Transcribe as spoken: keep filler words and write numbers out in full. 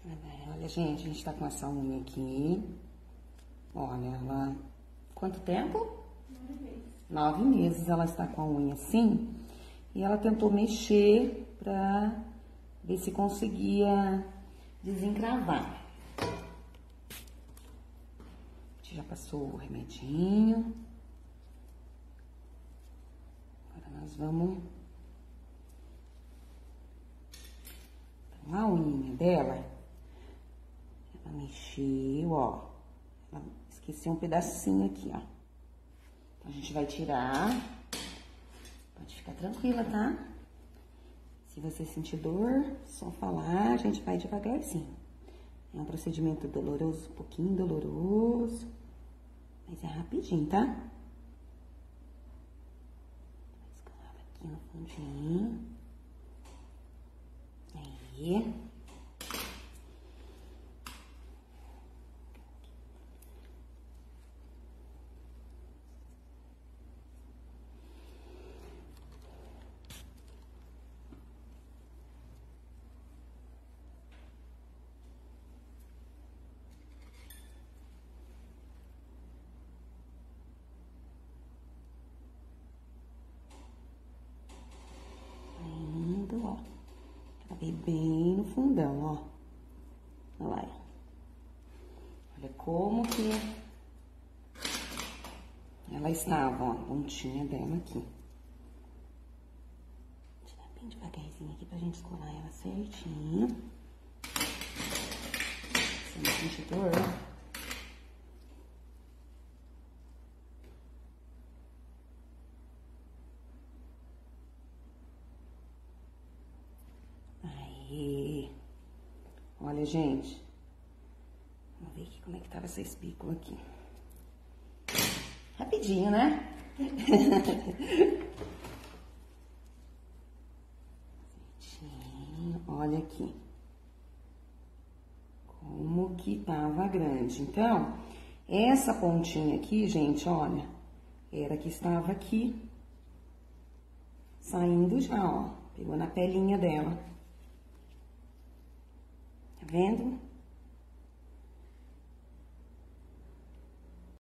Olha, gente, a gente tá com essa unha aqui. Olha, ela... Quanto tempo? Nove meses. Nove meses ela está com a unha assim. E ela tentou mexer pra ver se conseguia desencravar. A gente já passou o remedinho. Agora nós vamos... Então, a unha dela, ela mexeu, ó. Ela esqueci um pedacinho aqui, ó. Então, a gente vai tirar. Pode ficar tranquila, tá? Se você sentir dor, só falar, a gente vai devagarzinho. É um procedimento doloroso, um pouquinho doloroso, mas é rapidinho, tá? Escova aqui no fundinho. Aí. Indo, ó. Acabei bem no fundão, ó. Olha lá. Olha como que ela estava, ó. A pontinha dela aqui. Vou tirar bem devagarzinho aqui pra gente escolar ela certinho. Você não sente dor? Aí. Olha, gente. Vamos ver aqui como é que tava essa espícula aqui. Rapidinho, né? Olha aqui. Como que tava grande. Então, essa pontinha aqui, gente, olha, era que estava aqui, saindo já, ó. Pegou na pelinha dela. Tá vendo?